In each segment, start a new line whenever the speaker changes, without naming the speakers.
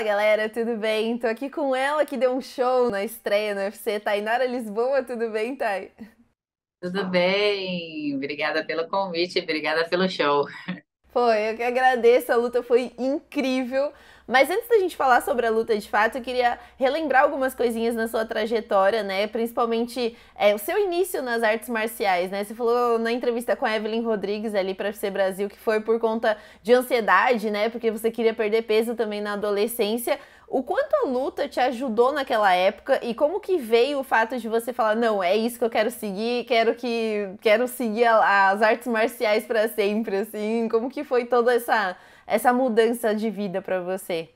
galera, tudo bem? Tô aqui com ela que deu um show na estreia no UFC, Tainara Lisboa, tudo bem, Thay?
Tudo bem? Obrigada pelo convite, obrigada pelo show.
Pô, eu que agradeço, a luta foi incrível. Mas antes da gente falar sobre a luta de fato, eu queria relembrar algumas coisinhas na sua trajetória, né? Principalmente o seu início nas artes marciais, né? Você falou na entrevista com a Evelyn Rodrigues ali para FC Brasil que foi por conta de ansiedade, né? Porque você queria perder peso também na adolescência. O quanto a luta te ajudou naquela época e como que veio o fato de você falar, não, é isso que eu quero seguir, quero seguir as artes marciais para sempre, assim, como que foi toda essa mudança de vida para você?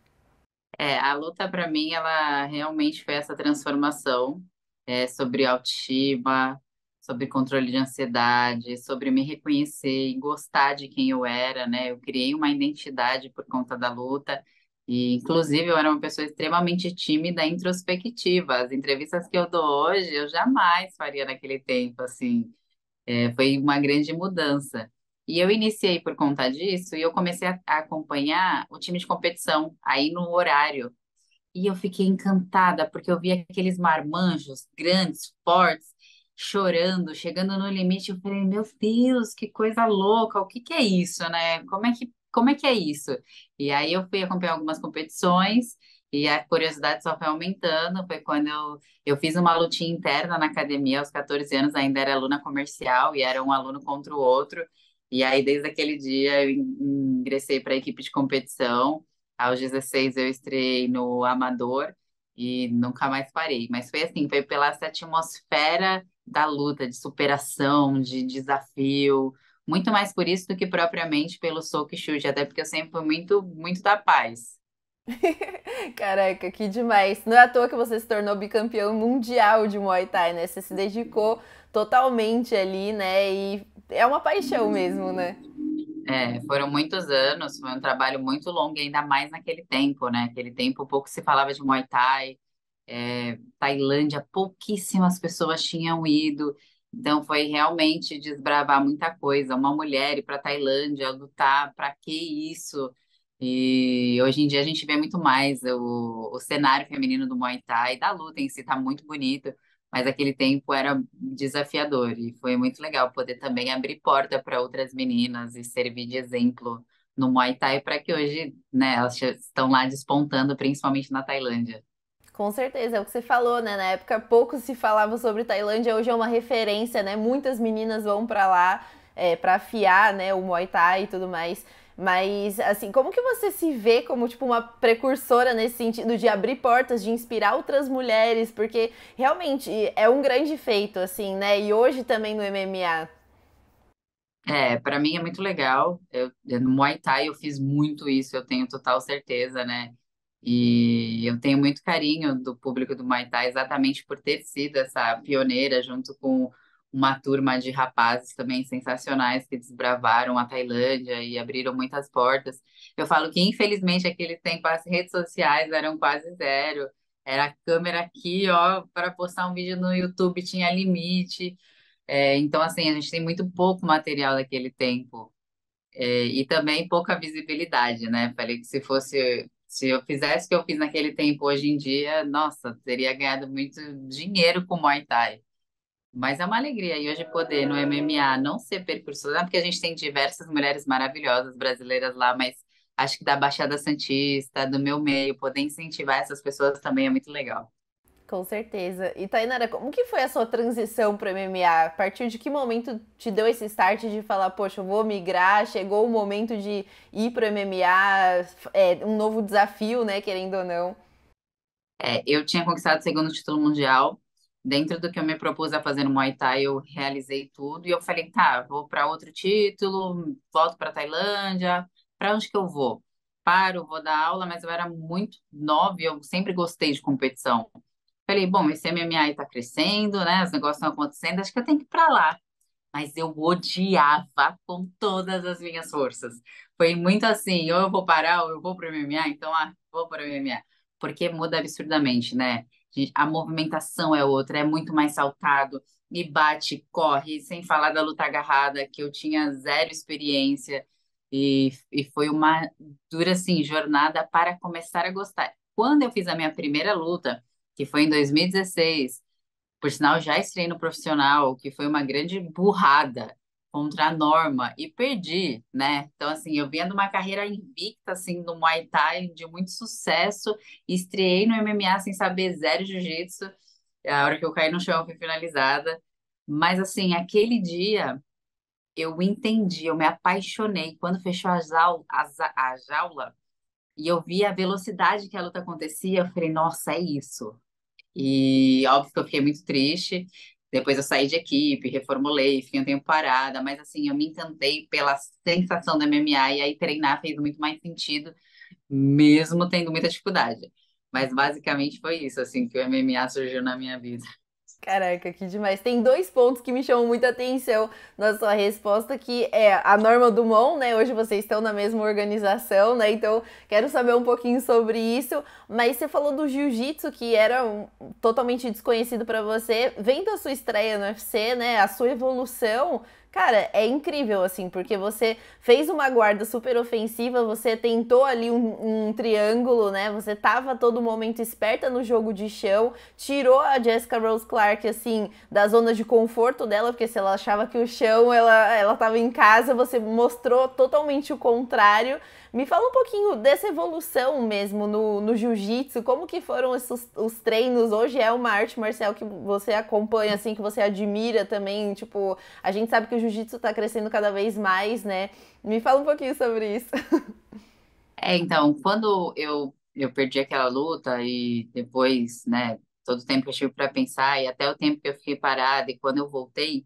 A luta para mim, ela realmente foi essa transformação, sobre autoestima, sobre controle de ansiedade, sobre me reconhecer e gostar de quem eu era, né? Eu criei uma identidade por conta da luta e, inclusive, eu era uma pessoa extremamente tímida e introspectiva. As entrevistas que eu dou hoje, eu jamais faria naquele tempo, assim. Foi uma grande mudança. E eu iniciei por conta disso e eu comecei a acompanhar o time de competição aí no horário. E eu fiquei encantada porque eu vi aqueles marmanjos grandes, fortes, chorando, chegando no limite. Eu falei, meu Deus, que coisa louca, o que que é isso, né? Como é que é isso? E aí eu fui acompanhar algumas competições e a curiosidade só foi aumentando. Foi quando eu fiz uma lutinha interna na academia, aos 14 anos, ainda era aluna comercial e era um aluno contra o outro. E aí, desde aquele dia, eu ingressei para a equipe de competição. Aos 16 eu estreiei no Amador e nunca mais parei. Mas foi assim, foi pela essa atmosfera da luta, de superação, de desafio. Muito mais por isso do que propriamente pelo soco e chute, até porque eu sempre fui muito, muito da paz.
Caraca, que demais. Não é à toa que você se tornou bicampeão mundial de Muay Thai, né? Você se dedicou totalmente ali, né? E é uma paixão mesmo, né?
Foram muitos anos, foi um trabalho muito longo, e ainda mais naquele tempo, né? Aquele tempo pouco se falava de Muay Thai. Tailândia, pouquíssimas pessoas tinham ido, então foi realmente desbravar muita coisa. Uma mulher ir para Tailândia lutar, para que isso? E hoje em dia a gente vê muito mais o cenário feminino do Muay Thai, da luta em si tá muito bonito, mas aquele tempo era desafiador e foi muito legal poder também abrir porta para outras meninas e servir de exemplo no Muay Thai para que hoje, né, elas estão lá despontando, principalmente na Tailândia.
Com certeza, é o que você falou, né? Na época pouco se falava sobre Tailândia, hoje é uma referência, né? Muitas meninas vão pra lá para afiar, né, o Muay Thai e tudo mais. Mas, assim, como que você se vê como, tipo, uma precursora nesse sentido de abrir portas, de inspirar outras mulheres? Porque, realmente, é um grande feito, assim, né? E hoje também no MMA.
Para mim é muito legal. No Muay Thai eu fiz muito isso, eu tenho total certeza, né? E eu tenho muito carinho do público do Muay Thai exatamente por ter sido essa pioneira junto com uma turma de rapazes também sensacionais que desbravaram a Tailândia e abriram muitas portas. Eu falo que infelizmente aquele tempo as redes sociais eram quase zero. Era a câmera aqui, ó, para postar um vídeo no YouTube tinha limite. Então, assim, a gente tem muito pouco material daquele tempo. E também pouca visibilidade, né? Falei que se eu fizesse o que eu fiz naquele tempo hoje em dia, nossa, teria ganhado muito dinheiro com Muay Thai. Mas é uma alegria e hoje poder no MMA não ser percursora, porque a gente tem diversas mulheres maravilhosas brasileiras lá, mas acho que da Baixada Santista, do meu meio, poder incentivar essas pessoas também é muito legal.
Com certeza. E Tainara, como que foi a sua transição para o MMA? A partir de que momento te deu esse start de falar, poxa, eu vou migrar, chegou o momento de ir para o MMA, um novo desafio, né, querendo ou não?
Eu tinha conquistado o segundo título mundial. Dentro do que eu me propus a fazer no Muay Thai, eu realizei tudo. E eu falei, tá, vou para outro título, volto para Tailândia. Para onde que eu vou? Paro, vou dar aula, mas eu era muito nova e eu sempre gostei de competição. Falei, bom, esse MMA está crescendo, né? Os negócios estão acontecendo, acho que eu tenho que ir para lá. Mas eu odiava com todas as minhas forças. Foi muito assim, ou eu vou parar, ou eu vou para o MMA, então, vou para o MMA. Porque muda absurdamente, né? A movimentação é outra, é muito mais saltado, e bate, corre, sem falar da luta agarrada, que eu tinha zero experiência. e foi uma dura, assim, jornada para começar a gostar. Quando eu fiz a minha primeira luta, que foi em 2016, por sinal, já estreiei no profissional, que foi uma grande burrada contra a Norma e perdi, né? Então, assim, eu vinha de uma carreira invicta, assim, no Muay Thai, de muito sucesso, e estreiei no MMA sem saber zero jiu-jitsu. A hora que eu caí no chão, eu fui finalizada. Mas, assim, aquele dia eu entendi, eu me apaixonei. Quando fechou a jaula e eu vi a velocidade que a luta acontecia, eu falei, nossa, é isso. E óbvio que eu fiquei muito triste. Depois eu saí de equipe, reformulei, fiquei um tempo parada, mas assim, eu me encantei pela sensação do MMA e aí treinar fez muito mais sentido, mesmo tendo muita dificuldade. Mas basicamente foi isso, assim, que o MMA surgiu na minha vida.
Caraca, que demais. Tem dois pontos que me chamam muita atenção na sua resposta, que é a Norma Dumont, né? Hoje vocês estão na mesma organização, né? Então, quero saber um pouquinho sobre isso. Mas você falou do jiu-jitsu, que era totalmente desconhecido para você. Vendo a sua estreia no UFC, né? A sua evolução, cara, é incrível, assim, porque você fez uma guarda super ofensiva, você tentou ali um triângulo, né? Você tava a todo momento esperta no jogo de chão, tirou a Jessica Rose Clark, assim, da zona de conforto dela, porque se ela achava que o chão, ela tava em casa, você mostrou totalmente o contrário. Me fala um pouquinho dessa evolução mesmo no jiu-jitsu, como que foram os treinos? Hoje é uma arte marcial que você acompanha, assim, que você admira também, tipo, a gente sabe que o jiu-jitsu tá crescendo cada vez mais, né? Me fala um pouquinho sobre isso.
Então, quando eu perdi aquela luta e depois, né, todo o tempo que eu tive para pensar e até o tempo que eu fiquei parada e quando eu voltei,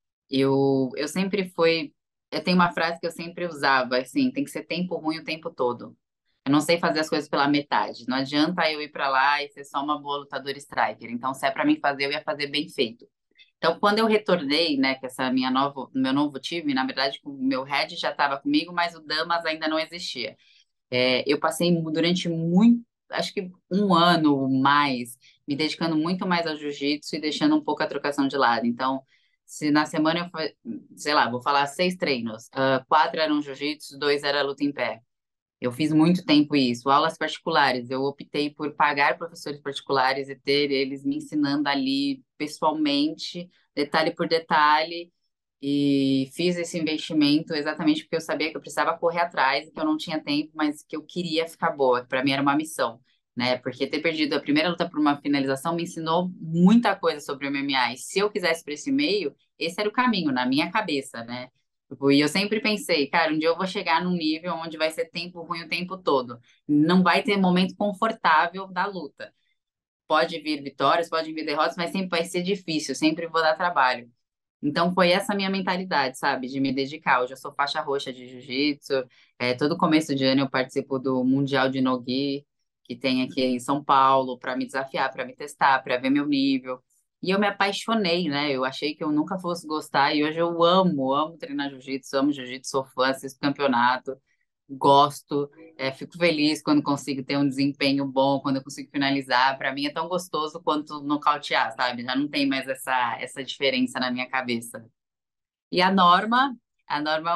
eu sempre fui. Eu tenho uma frase que eu sempre usava, assim, tem que ser tempo ruim o tempo todo. Eu não sei fazer as coisas pela metade. Não adianta eu ir para lá e ser só uma boa lutadora striker. Então, se é para mim fazer, eu ia fazer bem feito. Então, quando eu retornei, né, que essa meu novo time, na verdade, o meu head já estava comigo, mas o Damas ainda não existia. Eu passei durante muito, acho que um ano mais, me dedicando muito mais ao jiu-jitsu e deixando um pouco a trocação de lado. Então, se na semana sei lá, vou falar 6 treinos, 4 eram jiu-jitsu, 2 era luta em pé. Eu fiz muito tempo isso, aulas particulares. Eu optei por pagar professores particulares e ter eles me ensinando ali pessoalmente, detalhe por detalhe, e fiz esse investimento exatamente porque eu sabia que eu precisava correr atrás, que eu não tinha tempo, mas que eu queria ficar boa. Para mim era uma missão, né? Porque ter perdido a primeira luta por uma finalização me ensinou muita coisa sobre o MMA. E se eu quisesse para esse meio, esse era o caminho na minha cabeça, né? Tipo, e eu sempre pensei, cara, um dia eu vou chegar num nível onde vai ser tempo ruim o tempo todo. Não vai ter momento confortável da luta. Pode vir vitórias, pode vir derrotas, mas sempre vai ser difícil, sempre vou dar trabalho. Então foi essa minha mentalidade, sabe, de me dedicar. Hoje eu sou faixa roxa de jiu-jitsu. Todo começo de ano eu participo do Mundial de No-Gi, que tem aqui em São Paulo, para me desafiar, para me testar, para ver meu nível. E eu me apaixonei, né? Eu achei que eu nunca fosse gostar e hoje eu amo treinar jiu-jitsu, amo jiu-jitsu, sou fã, assisto campeonato, gosto, fico feliz quando consigo ter um desempenho bom, quando eu consigo finalizar. Para mim é tão gostoso quanto nocautear, sabe? Já não tem mais essa diferença na minha cabeça. E a Norma é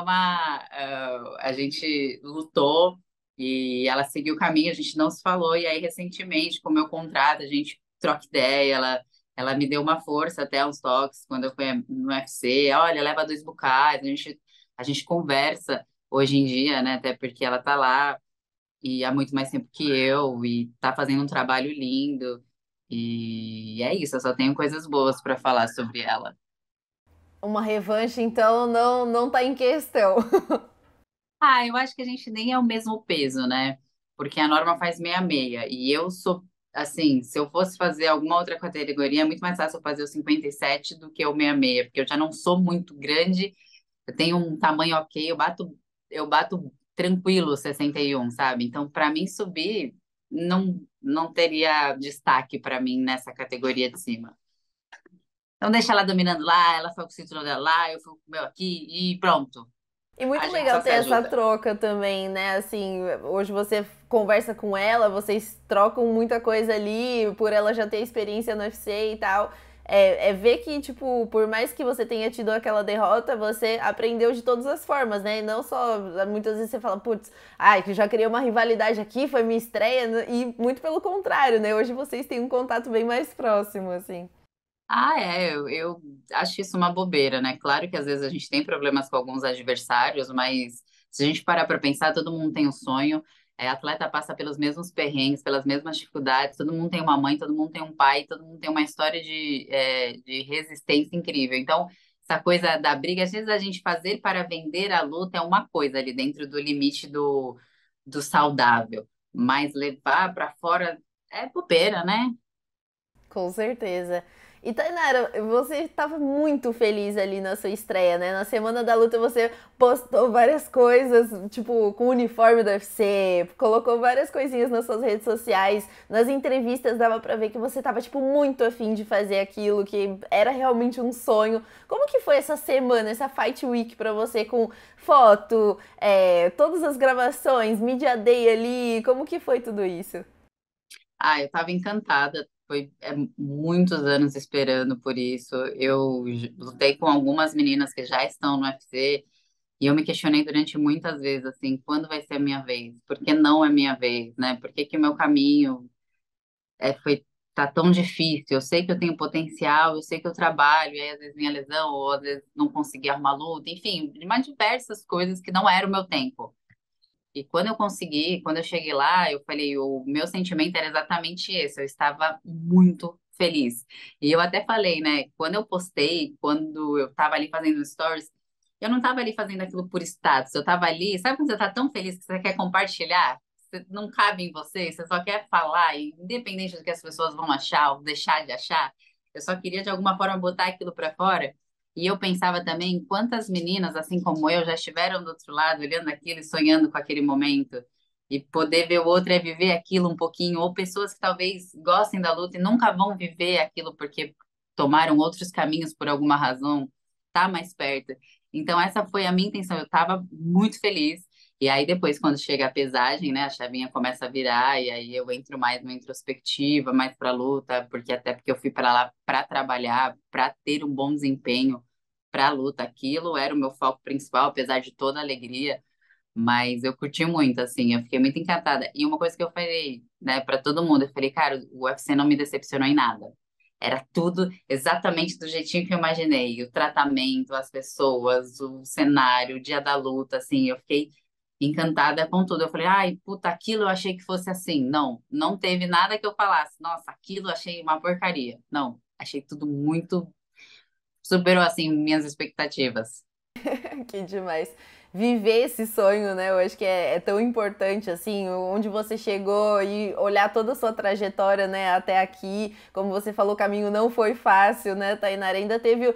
a gente lutou e ela seguiu o caminho, a gente não se falou, e aí recentemente, com o meu contrato, a gente troca ideia, ela me deu uma força até uns toques quando eu fui no UFC, olha, leva 2 bucais, a gente conversa hoje em dia, né, até porque ela tá lá e há muito mais tempo que eu e tá fazendo um trabalho lindo, e é isso, eu só tenho coisas boas para falar sobre ela.
Uma revanche, então, não tá em questão.
Eu acho que a gente nem é o mesmo peso, né? Porque a Norma faz 66 e eu sou, assim, se eu fosse fazer alguma outra categoria, é muito mais fácil eu fazer o 57 do que o 66, porque eu já não sou muito grande, eu tenho um tamanho ok, eu bato tranquilo 61, sabe? Então, para mim subir não teria destaque para mim nessa categoria de cima. Então deixa ela dominando lá, ela foi com o cinturão dela lá, eu fui com o meu aqui e pronto.
E
A
muito
gente só
legal ter
se
essa
ajuda.
troca também, né? Assim, hoje você conversa com ela, vocês trocam muita coisa ali, por ela já ter experiência no UFC e tal. é ver que, tipo, por mais que você tenha tido aquela derrota, você aprendeu de todas as formas, né? E não só, muitas vezes você fala, putz, ai, que eu já criei uma rivalidade aqui, foi minha estreia, e muito pelo contrário, né? Hoje vocês têm um contato bem mais próximo, assim.
Ah, eu acho isso uma bobeira, né? Claro que às vezes a gente tem problemas com alguns adversários, mas se a gente parar para pensar, todo mundo tem um sonho. Atleta passa pelos mesmos perrengues, pelas mesmas dificuldades. Todo mundo tem uma mãe, todo mundo tem um pai, todo mundo tem uma história de resistência incrível. Então, essa coisa da briga, às vezes a gente fazer para vender a luta é uma coisa ali dentro do limite do saudável, mas levar para fora é bobeira, né?
Com certeza. E Tainara, você estava muito feliz ali na sua estreia, né? Na semana da luta você postou várias coisas, tipo, com o uniforme do UFC, colocou várias coisinhas nas suas redes sociais, nas entrevistas dava pra ver que você estava tipo, muito afim de fazer aquilo, que era realmente um sonho. Como que foi essa semana, essa Fight Week pra você, com foto, todas as gravações, Media Day ali, como que foi tudo isso?
Ah, eu estava encantada. Foi muitos anos esperando por isso. Eu lutei com algumas meninas que já estão no UFC e eu me questionei durante muitas vezes assim, quando vai ser a minha vez? Por que não é minha vez, né? Por que que o meu caminho foi tá tão difícil? Eu sei que eu tenho potencial, eu sei que eu trabalho, e aí às vezes minha lesão ou às vezes não consegui arrumar luta, enfim, de mais diversas coisas que não era o meu tempo. E quando eu consegui, quando eu cheguei lá, eu falei, o meu sentimento era exatamente esse, eu estava muito feliz. E eu até falei, né, quando eu postei, quando eu estava ali fazendo stories, eu não estava ali fazendo aquilo por status, eu estava ali, sabe quando você está tão feliz que você quer compartilhar? Não cabe em você, você só quer falar, e independente do que as pessoas vão achar ou deixar de achar, eu só queria de alguma forma botar aquilo para fora. E eu pensava também quantas meninas, assim como eu, já estiveram do outro lado, olhando aquilo e sonhando com aquele momento. E poder ver o outro é viver aquilo um pouquinho, ou pessoas que talvez gostem da luta e nunca vão viver aquilo porque tomaram outros caminhos por alguma razão, tá mais perto. Então, essa foi a minha intenção. Eu estava muito feliz. E aí, depois, quando chega a pesagem, né, a chavinha começa a virar, e aí eu entro mais numa introspectiva, mais para luta, porque eu fui para lá para trabalhar, para ter um bom desempenho para a luta. Aquilo era o meu foco principal, apesar de toda a alegria, mas eu curti muito, assim, eu fiquei muito encantada. E uma coisa que eu falei, né, para todo mundo, eu falei, cara, o UFC não me decepcionou em nada. Era tudo exatamente do jeitinho que eu imaginei. O tratamento, as pessoas, o cenário, o dia da luta, assim, eu fiquei encantada com tudo. Eu falei, ai, puta, aquilo eu achei que fosse assim. Não, não teve nada que eu falasse, nossa, aquilo eu achei uma porcaria. Não, achei tudo muito, superou, assim, minhas expectativas.
Que demais. Viver esse sonho, né? Eu acho que é tão importante, assim, onde você chegou e olhar toda a sua trajetória, né, até aqui. Como você falou, o caminho não foi fácil, né, Tainara? Ainda teve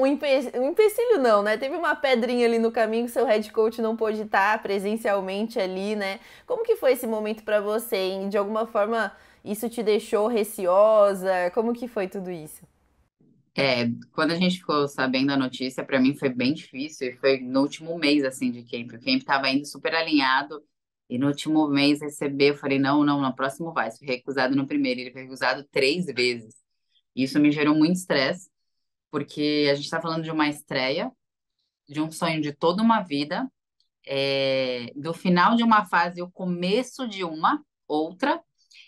um empecilho, não, né? Teve uma pedrinha ali no caminho que seu head coach não pôde estar presencialmente ali, né? Como que foi esse momento pra você, hein? De alguma forma, isso te deixou receosa? Como que foi tudo isso?
Quando a gente ficou sabendo a notícia, para mim foi bem difícil, e foi no último mês, assim, de camp. O camp estava indo super alinhado, e no último mês receber, eu falei, não, não, no próximo vai. Fui recusado no primeiro, ele foi recusado 3 vezes. Isso me gerou muito estresse, porque a gente está falando de uma estreia, de um sonho de toda uma vida, do final de uma fase, o começo de uma outra,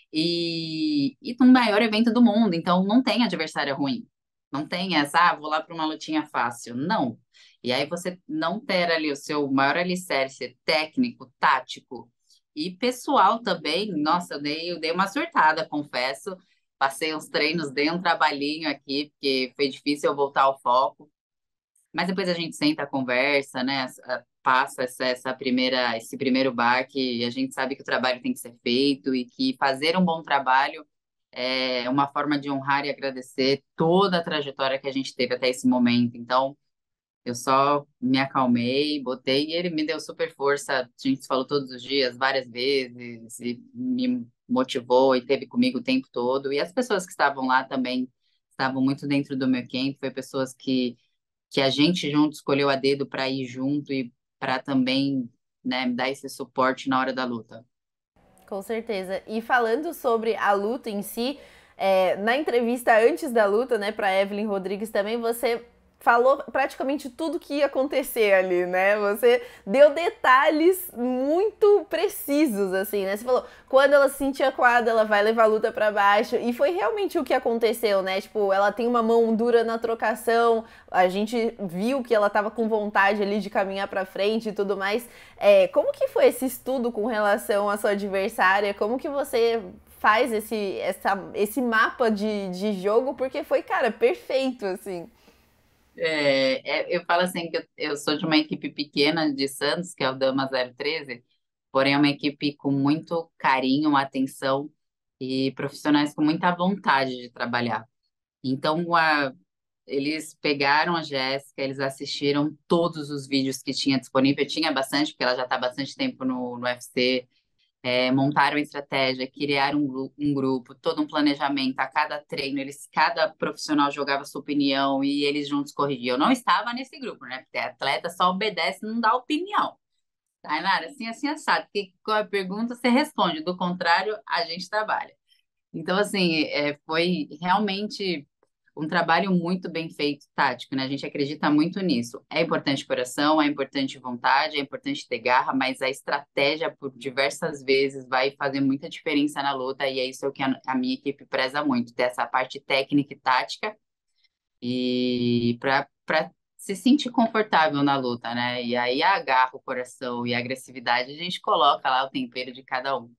e no maior evento do mundo, então não tem adversário ruim. Não tem essa, vou lá para uma lutinha fácil. Não. E aí você não ter ali o seu maior alicerce técnico, tático e pessoal também. Nossa, eu dei uma surtada, confesso. Passei uns treinos, dei um trabalhinho aqui, porque foi difícil eu voltar ao foco. Mas depois a gente senta, conversa, né? Passa esse primeiro baque, e a gente sabe que o trabalho tem que ser feito e que fazer um bom trabalho é uma forma de honrar e agradecer toda a trajetória que a gente teve até esse momento. Então, eu só me acalmei, botei, e ele me deu super força. A gente se falou todos os dias, várias vezes, e me motivou e teve comigo o tempo todo. E as pessoas que estavam lá também estavam muito dentro do meu camp, foi pessoas que a gente junto escolheu a dedo para ir junto e para também, né, dar esse suporte na hora da luta.
Com certeza. E falando sobre a luta em si, Na entrevista antes da luta, né, pra Evelyn Rodrigues também, você falou praticamente tudo que ia acontecer ali, né? Você deu detalhes muito precisos, assim, né? Você falou, quando ela se sentir acuada, ela vai levar a luta pra baixo. E foi realmente o que aconteceu, né? Tipo, ela tem uma mão dura na trocação, a gente viu que ela tava com vontade ali de caminhar pra frente e tudo mais. Como que foi esse estudo com relação à sua adversária? Como que você faz esse mapa de jogo? Porque foi, cara, perfeito, assim.
Eu falo assim que eu sou de uma equipe pequena de Santos, que é o Dama 013, porém é uma equipe com muito carinho, atenção e profissionais com muita vontade de trabalhar. Então, eles pegaram a Jéssica, eles assistiram todos os vídeos que tinha disponível, tinha bastante, porque ela já está há bastante tempo no UFC, montaram a estratégia, criaram um grupo, todo um planejamento, a cada treino, cada profissional jogava sua opinião e eles juntos corrigiam. Eu não estava nesse grupo, né? Porque atleta só obedece, não dá opinião. Tainara, assim, assim, assado. Porque com a pergunta você responde, do contrário, a gente trabalha. Então, assim, foi realmente um trabalho muito bem feito, tático, né? A gente acredita muito nisso. É importante coração, é importante vontade, é importante ter garra, mas a estratégia, por diversas vezes, vai fazer muita diferença na luta, e é isso que a minha equipe preza muito, ter essa parte técnica e tática, e para se sentir confortável na luta, né? E aí a garra, o coração e a agressividade, a gente coloca lá o tempero de cada um.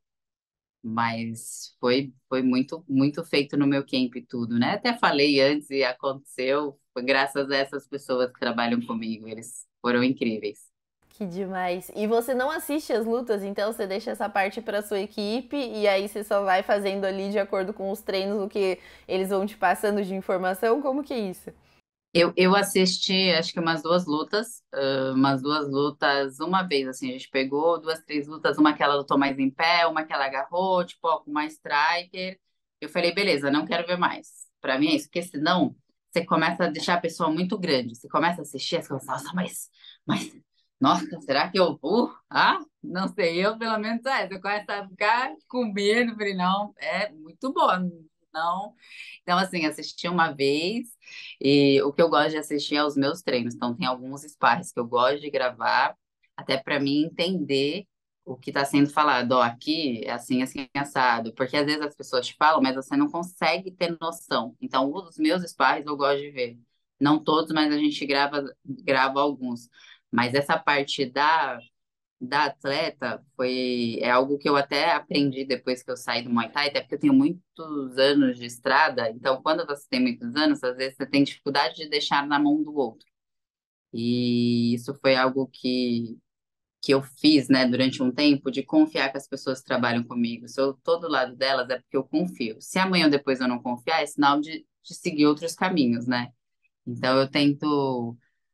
Mas foi muito, muito feito no meu camp e tudo, né? Até falei antes e aconteceu, foi graças a essas pessoas que trabalham comigo, eles foram incríveis.
Que demais. E você não assiste as lutas, então você deixa essa parte para sua equipe e aí você só vai fazendo ali de acordo com os treinos o que eles vão te passando de informação? Como que é isso?
Eu assisti, acho que umas duas lutas, uma vez, assim, a gente pegou duas, três lutas, uma que ela lutou mais em pé, uma que ela agarrou, tipo, ó, com mais striker. Eu falei, beleza, não quero ver mais. Pra mim é isso, porque senão você começa a deixar a pessoa muito grande. Você começa a assistir, você começa, nossa, mas, nossa, será que eu vou? Não sei, eu pelo menos você começa a ficar com medo, falei, não, é muito bom, não. Então, assim, assisti uma vez. E o que eu gosto de assistir é os meus treinos. Então, tem alguns sparring que eu gosto de gravar, até para mim entender o que está sendo falado. Ó, aqui é assim, assim, assado. Porque às vezes as pessoas te falam, mas você não consegue ter noção. Então, os meus sparring eu gosto de ver. Não todos, mas a gente grava alguns. Mas essa parte da atleta é algo que eu até aprendi depois que eu saí do Muay Thai, até porque eu tenho muitos anos de estrada, então quando você tem muitos anos, às vezes você tem dificuldade de deixar na mão do outro. E isso foi algo que eu fiz, né, durante um tempo, de confiar que as pessoas que trabalham comigo. Se eu tô do lado delas, é porque eu confio. Se amanhã ou depois eu não confiar, é sinal de seguir outros caminhos, né? Então eu tento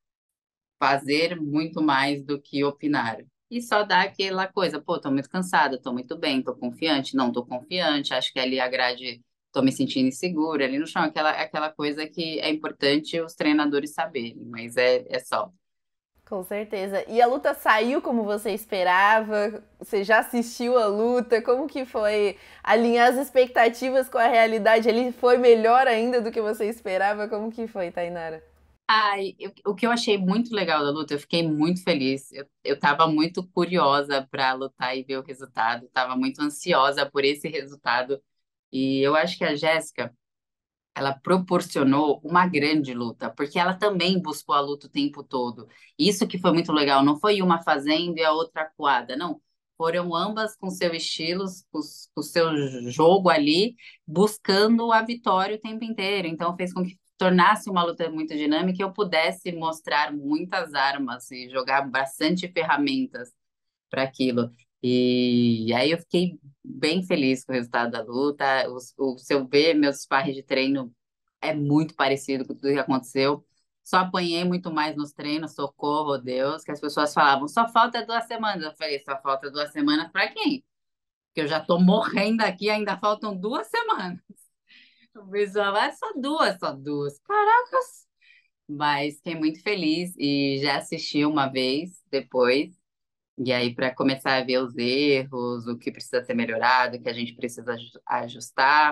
fazer muito mais do que opinar. E só dá aquela coisa, pô, tô muito cansada, tô muito bem, tô confiante, não tô confiante, acho que ali a grade, tô me sentindo insegura ali no chão, aquela coisa que é importante os treinadores saberem, mas é só.
Com certeza. E a luta saiu como você esperava? Você já assistiu a luta? Como que foi alinhar as expectativas com a realidade? Ele foi melhor ainda do que você esperava? Como que foi, Tainara?
O que eu achei muito legal da luta, eu fiquei muito feliz. Eu tava muito curiosa para lutar e ver o resultado, tava muito ansiosa por esse resultado. E eu acho que a Jéssica, ela proporcionou uma grande luta, porque ela também buscou a luta o tempo todo. Isso que foi muito legal, não foi uma fazendo e a outra acuada, não. Foram ambas com seus estilos, com seu jogo ali, buscando a vitória o tempo inteiro. Então fez com que tornasse uma luta muito dinâmica e eu pudesse mostrar muitas armas e jogar bastante ferramentas para aquilo. E aí eu fiquei bem feliz com o resultado da luta. Se eu ver meus sparring de treino, é muito parecido com tudo que aconteceu. Só apanhei muito mais nos treinos, socorro, Deus, que as pessoas falavam, só falta 2 semanas. Eu falei, só falta 2 semanas para quem? Porque eu já tô morrendo aqui, ainda faltam 2 semanas. O pessoal, só duas. Caracas! Mas fiquei muito feliz e já assisti uma vez depois. E aí, para começar a ver os erros, o que precisa ser melhorado, o que a gente precisa ajustar.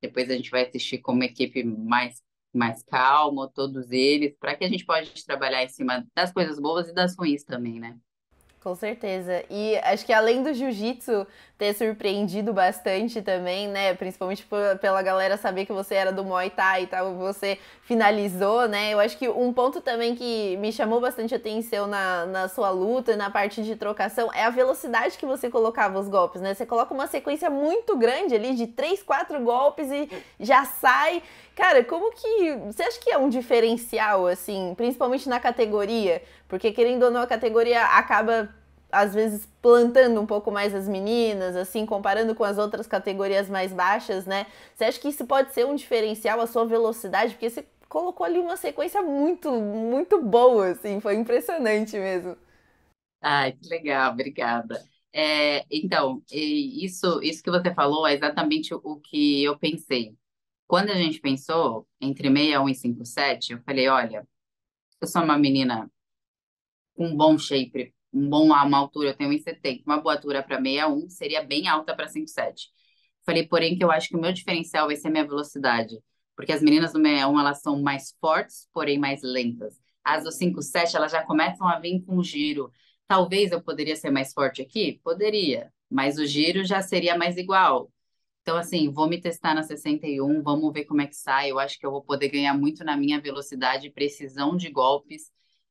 Depois a gente vai assistir como equipe mais calma, todos eles, para que a gente possa trabalhar em cima das coisas boas e das ruins também, né?
Com certeza. E acho que além do jiu-jitsu ter surpreendido bastante também, né? Principalmente pela galera saber que você era do Muay Thai e tal, você finalizou, né? Eu acho que um ponto também que me chamou bastante atenção na sua luta, na parte de trocação, é a velocidade que você colocava os golpes, né? Você coloca uma sequência muito grande ali, de 3, 4 golpes e já sai. Cara, como que. Você acha que é um diferencial, assim, principalmente na categoria? Porque, querendo ou não, a categoria acaba, às vezes, plantando um pouco mais as meninas, assim, comparando com as outras categorias mais baixas, né? Você acha que isso pode ser um diferencial, a sua velocidade? Porque você colocou ali uma sequência muito, muito boa, assim, foi impressionante mesmo.
Ai, que legal, obrigada. Então, isso que você falou é exatamente o que eu pensei. Quando a gente pensou entre 61 e 57, eu falei, olha, eu sou uma menina com um bom shape, uma altura, eu tenho 1,70, uma boa altura para 61, seria bem alta para 57. Falei, porém, que eu acho que o meu diferencial vai ser a minha velocidade, porque as meninas do 61, elas são mais fortes, porém mais lentas. As do 57, elas já começam a vir com giro. Talvez eu poderia ser mais forte aqui? Poderia, mas o giro já seria mais igual. Então, assim, vou me testar na 61, vamos ver como é que sai. Eu acho que eu vou poder ganhar muito na minha velocidade e precisão de golpes.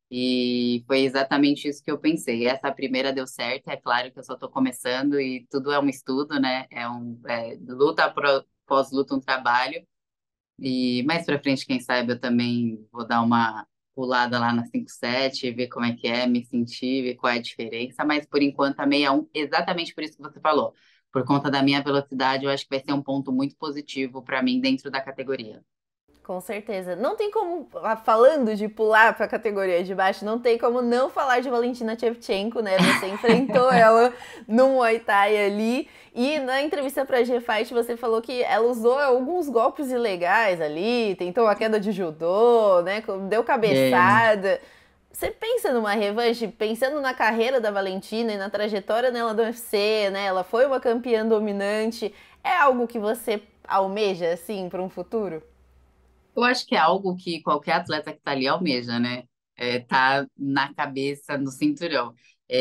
E foi exatamente isso que eu pensei. Essa primeira deu certo, é claro que eu só estou começando e tudo é um estudo, né? Luta pós-luta, um trabalho. E mais pra frente, quem sabe, eu também vou dar uma pulada lá na 57, ver como é que é, me sentir, ver qual é a diferença. Mas por enquanto a 61, exatamente por isso que você falou. Por conta da minha velocidade, eu acho que vai ser um ponto muito positivo para mim dentro da categoria.
Com certeza. Não tem como, falando de pular para a categoria de baixo, não tem como não falar de Valentina Shevchenko, né? Você enfrentou ela no Muay Thai ali. E na entrevista para a G-Fight você falou que ela usou alguns golpes ilegais ali, tentou a queda de judô, né? Deu
É.
cabeçada. Você pensa numa revanche, pensando na carreira da Valentina e na trajetória dela do UFC, né? Ela foi uma campeã dominante. É algo que você almeja, assim, para um futuro?
Eu acho que é algo que qualquer atleta que está ali almeja, né? Tá na cabeça, no cinturão.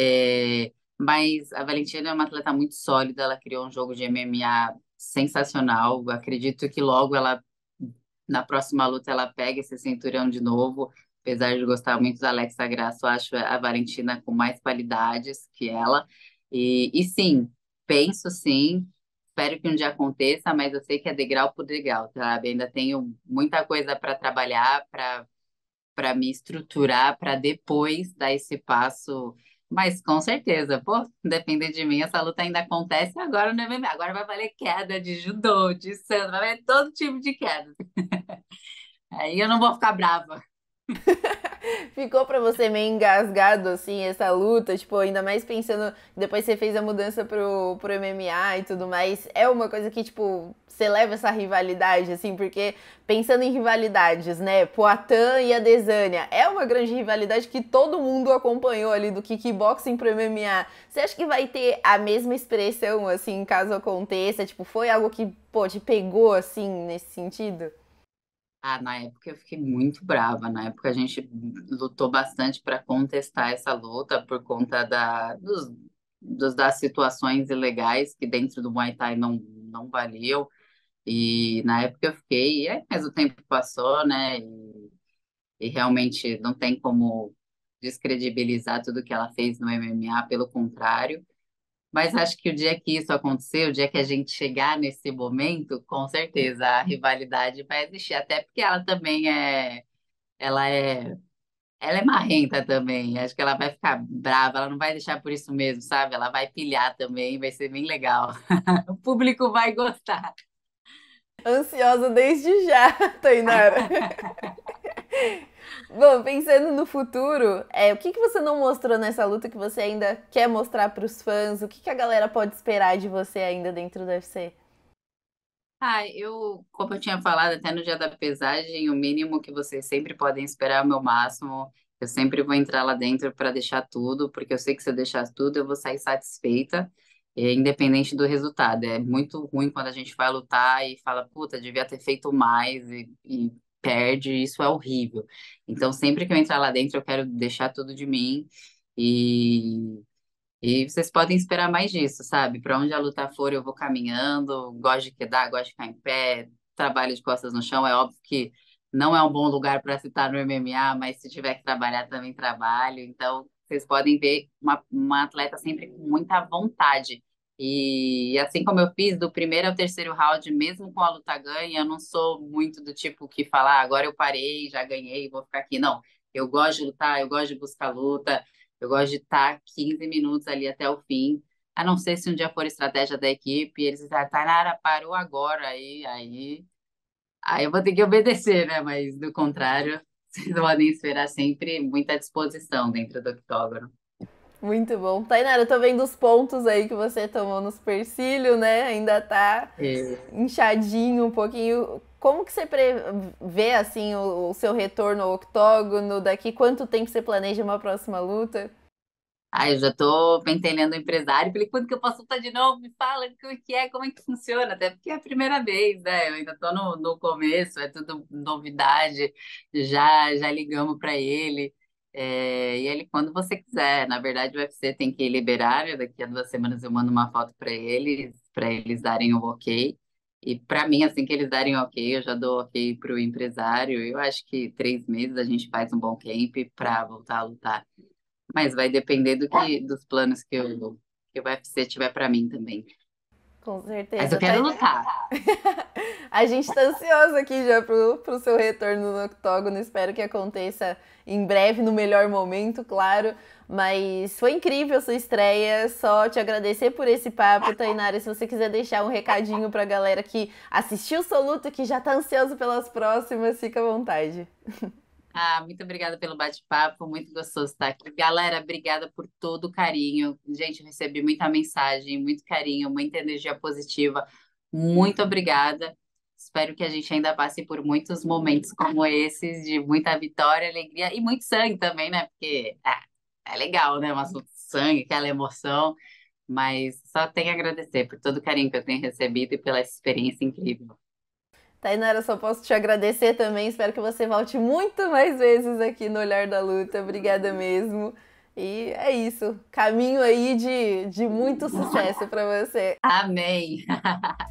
Mas a Valentina é uma atleta muito sólida, ela criou um jogo de MMA sensacional. Eu acredito que logo ela, na próxima luta, ela pega esse cinturão de novo. Apesar de gostar muito da Alexa Grasso, eu acho a Valentina com mais qualidades que ela. E sim, penso sim. Espero que um dia aconteça, mas eu sei que é degrau por degrau, sabe? Ainda tenho muita coisa para trabalhar, para me estruturar, para depois dar esse passo. Mas com certeza, pô, depender de mim, essa luta ainda acontece agora no MMA. Agora vai valer queda de judô, de sandro, vai valer todo tipo de queda. Aí eu não vou ficar brava.
Ficou pra você meio engasgado, assim, essa luta? Tipo, ainda mais pensando, depois você fez a mudança pro MMA e tudo mais. É uma coisa que, tipo, você leva essa rivalidade, assim, porque pensando em rivalidades, né? Poatan e a Adesanya, é uma grande rivalidade que todo mundo acompanhou ali do kickboxing pro MMA. Você acha que vai ter a mesma expressão, assim, caso aconteça? Tipo, foi algo que, pô, te pegou, assim, nesse sentido?
Ah, na época eu fiquei muito brava. Na época a gente lutou bastante para contestar essa luta por conta das situações ilegais que dentro do Muay Thai não valiam. E na época eu fiquei, mas o tempo passou, né? E realmente não tem como descredibilizar tudo que ela fez no MMA, pelo contrário. Mas acho que o dia que isso acontecer, o dia que a gente chegar nesse momento, com certeza a rivalidade vai existir, até porque ela também ela é, ela é marrenta também. Acho que ela vai ficar brava, ela não vai deixar por isso mesmo, sabe? Ela vai pilhar também, vai ser bem legal. O público vai gostar.
Ansiosa desde já, Tainara. Bom, pensando no futuro, o que você não mostrou nessa luta que você ainda quer mostrar para os fãs? O que a galera pode esperar de você ainda dentro do UFC?
Como eu tinha falado até no dia da pesagem, o mínimo que vocês sempre podem esperar é o meu máximo. Eu sempre vou entrar lá dentro para deixar tudo, porque eu sei que se eu deixar tudo, eu vou sair satisfeita. independente do resultado. É muito ruim quando a gente vai lutar e fala, puta, devia ter feito mais e perde, isso é horrível. Então, sempre que eu entrar lá dentro, eu quero deixar tudo de mim e, e vocês podem esperar mais disso, sabe? Para onde a luta for, eu vou caminhando, gosto de quedar, gosto de ficar em pé, trabalho de costas no chão. É óbvio que não é um bom lugar para se estar no MMA, mas se tiver que trabalhar, também trabalho. Então, vocês podem ver uma atleta sempre com muita vontade. E assim como eu fiz, do primeiro ao terceiro round, mesmo com a luta ganha, eu não sou muito do tipo que fala, ah, agora eu parei, já ganhei, vou ficar aqui. Não, eu gosto de lutar, eu gosto de buscar luta. Eu gosto de estar 15 minutos ali até o fim, a não ser se um dia for estratégia da equipe, e eles disserem, Tainara, parou agora, aí eu vou ter que obedecer, né? Mas do contrário, vocês podem esperar sempre muita disposição dentro do octógono.
Muito bom. Tainara, eu tô vendo os pontos aí que você tomou no supercílio, né? Ainda tá
É.
inchadinho um pouquinho. Como que você vê, assim, o seu retorno ao octógono? Daqui quanto tempo você planeja uma próxima luta?
Ah, eu já tô pentelhando o empresário, falei, quando que eu posso lutar de novo? Me fala como é que funciona, até porque é a primeira vez, né? Eu ainda tô no começo, é tudo novidade, já ligamos para ele, e ele, quando você quiser, na verdade o UFC tem que liberar, né? Daqui a 2 semanas eu mando uma foto para eles darem o ok, e para mim, assim que eles darem o ok, eu já dou ok pro empresário, eu acho que 3 meses a gente faz um bom camp para voltar a lutar. Mas vai depender dos planos que o UFC tiver para mim também.
Com
Mas eu
certeza, tá?
quero lutar.
A gente tá ansioso aqui já pro seu retorno no octógono. Espero que aconteça em breve, no melhor momento, claro. Mas foi incrível a sua estreia. Só te agradecer por esse papo, Tainara. Se você quiser deixar um recadinho pra galera que assistiu sua luta, que já tá ansioso pelas próximas, fica à vontade.
Ah, muito obrigada pelo bate-papo, muito gostoso estar aqui. Galera, obrigada por todo o carinho. Gente, eu recebi muita mensagem, muito carinho, muita energia positiva. Muito obrigada. Espero que a gente ainda passe por muitos momentos como esses, de muita vitória, alegria e muito sangue também, né? Porque é legal, né? Um assunto de sangue, aquela emoção. Mas só tenho a agradecer por todo o carinho que eu tenho recebido e pela experiência incrível.
Tainara, só posso te agradecer também. Espero que você volte muito mais vezes aqui no Olhar da Luta. Obrigada mesmo. E é isso. Caminho aí de muito sucesso para você.
Amém!